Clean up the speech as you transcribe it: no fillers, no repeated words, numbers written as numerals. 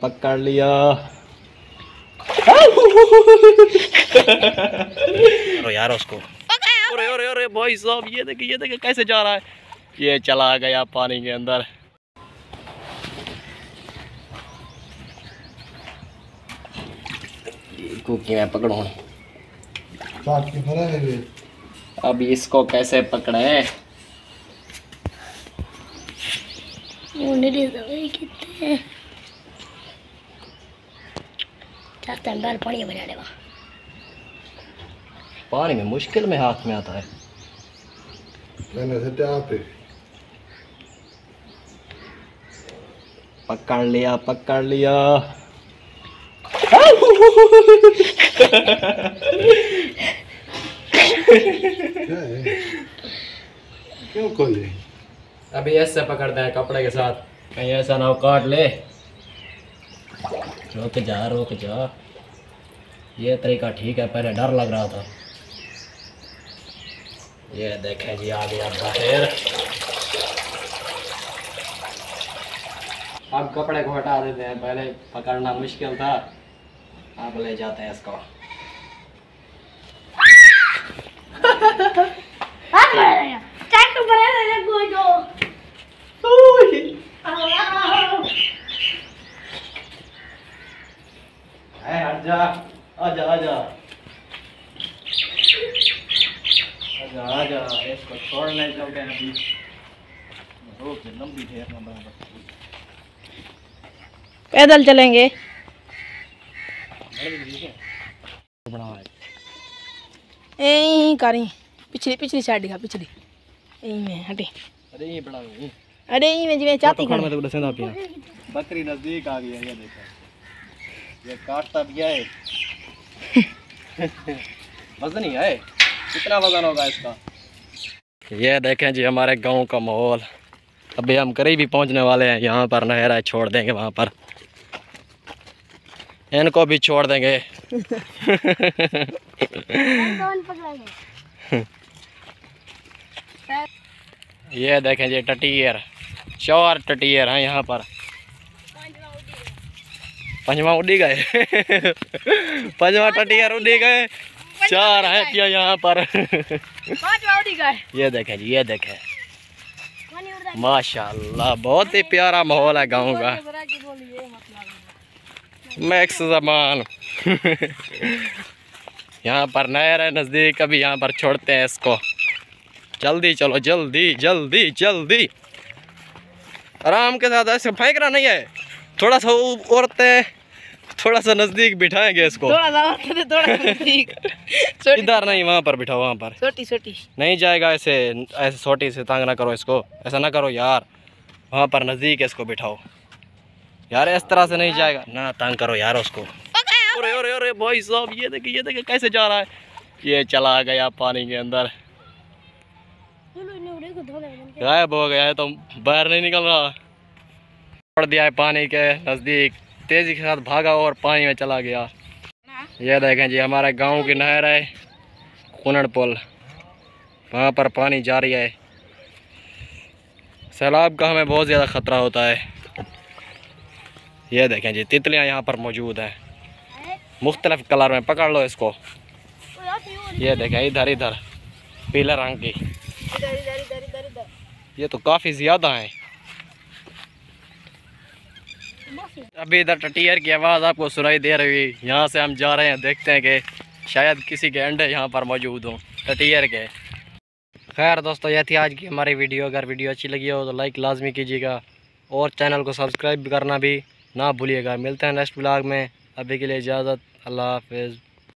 पकड़ लिया। यार उसको अरे भाई साहब, ये देखिए कैसे जा रहा है। ये चला गया पानी के अंदर। कुकी मैं पकड़ूं। अब इसको कैसे पकड़े? पानी में मुश्किल में हाथ में आता है। पकड़ लिया पकड़ लिया। क्यों खोले? अभी ऐसे पकड़ते हैं कपड़े के साथ, कहीं ऐसा ना हो काट ले। रुक जा। ये तरीका ठीक है, पहले डर लग रहा था। ये देखें जी, आ गया बाहर। अब कपड़े को हटा देते हैं, पहले पकड़ना मुश्किल था। अब ले जाते हैं इसको। हट जा, आजा आजा आजा आजा। इसको छोड़ने चलते हैं अभी। लंबी ढेर ना पैदल चलेंगे। करी पिछली साइड दिखा, पिछली में हटे। अरे ये बड़ा अरे में जिਵੇਂ चाहती में तो दसेंदा पिया। बकरी नजदीक आ गई है, ये देखो, ये काटता भी है। वजन ही है, कितना वजन होगा इसका? ये देखें जी हमारे गांव का माहौल। अभी हम करीब ही पहुंचने वाले हैं। यहाँ पर नहर है, छोड़ देंगे वहाँ पर। इनको भी छोड़ देंगे। ये देखें जी टटियर, 4 टटियर हैं यहाँ पर। पंजवा उड़ी गए। पंजवा टटियर उड़ी गए। 4 हैं पिया यहाँ पर। ये देखें जी, ये देखें, माशाल्लाह बहुत ही प्यारा माहौल है गाँव का। मैक्स जमान। यहाँ पर नहर है नज़दीक, अभी यहाँ पर छोड़ते हैं इसको। जल्दी चलो, जल्दी जल्दी जल्दी। आराम के साथ, ऐसे फेंकना नहीं है। थोड़ा सा औरतें थोड़ा सा नज़दीक बिठाएंगे इसको। इधर नहीं, वहाँ पर बिठाओ, वहाँ पर। छोटी नहीं जाएगा ऐसे छोटी से तंग ना करो इसको। ऐसा ना करो यार, वहाँ पर नज़दीक इसको बिठाओ यार। इस तरह से नहीं जाएगा ना, तंग करो यार उसको। अरे भाई साहब, ये देखिए कैसे जा रहा है। ये चला गया पानी के अंदर, गायब हो गया है, तो बाहर नहीं निकल रहा। छोड़ दिया है पानी के नज़दीक, तेज़ी के साथ भागा और पानी में चला गया। ये देखें जी हमारे गांव की नहर है, कुनड़ पुल, वहाँ पर पानी जारी है। सैलाब का हमें बहुत ज़्यादा ख़तरा होता है। ये देखें जी तितलियाँ यहाँ पर मौजूद हैं, मुख्तलिफ कलर में। पकड़ लो इसको। ये देखें इधर पीले रंग की। ये तो काफ़ी ज़्यादा हैं। अभी इधर टटियर की आवाज़ आपको सुनाई दे रही है। यहाँ से हम जा रहे हैं, देखते हैं कि शायद किसी के अंडे यहाँ पर मौजूद हों टटियर के। खैर दोस्तों, यह थी आज की हमारी वीडियो। अगर वीडियो अच्छी लगी हो तो लाइक लाजमी कीजिएगा और चैनल को सब्सक्राइब करना भी ना भूलिएगा। मिलते हैं नेक्स्ट ब्लॉग में। अभी के लिए इजाज़त, अल्लाह हाफिज़।